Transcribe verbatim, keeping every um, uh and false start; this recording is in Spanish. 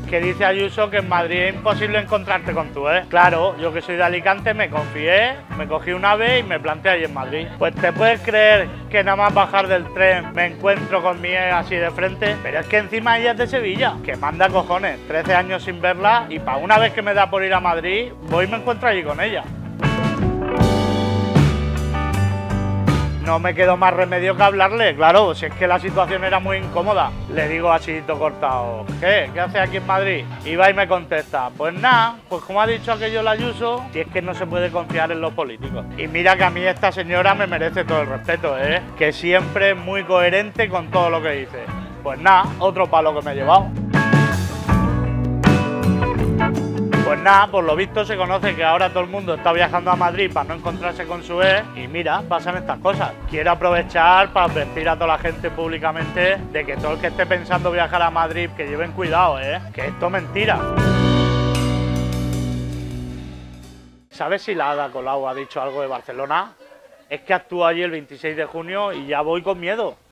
que dice Ayuso que en Madrid es imposible encontrarte con tu ex. Claro, yo que soy de Alicante me confié, me cogí un ave y me planté ahí en Madrid. Pues te puedes creer que nada más bajar del tren me encuentro con mi ex así de frente, pero es que encima ella es de Sevilla, que manda cojones, trece años sin verla y para una vez que me da por ir a Madrid, voy y me encuentro allí con ella. No me quedó más remedio que hablarle, claro, si es que la situación era muy incómoda. Le digo así todo cortado, ¿qué? ¿Qué hace aquí en Madrid? Y va y me contesta, pues nada, pues como ha dicho aquello el Ayuso, si es que no se puede confiar en los políticos. Y mira que a mí esta señora me merece todo el respeto, ¿eh? Que siempre es muy coherente con todo lo que dice. Pues nada, otro palo que me he llevado. Pues nada, por lo visto se conoce que ahora todo el mundo está viajando a Madrid para no encontrarse con su ex y mira, pasan estas cosas. Quiero aprovechar para advertir a toda la gente públicamente de que todo el que esté pensando viajar a Madrid, que lleven cuidado, ¿eh? Que esto es mentira. ¿Sabes si la Ada Colau ha dicho algo de Barcelona? Es que actúo allí el veintiséis de junio y ya voy con miedo.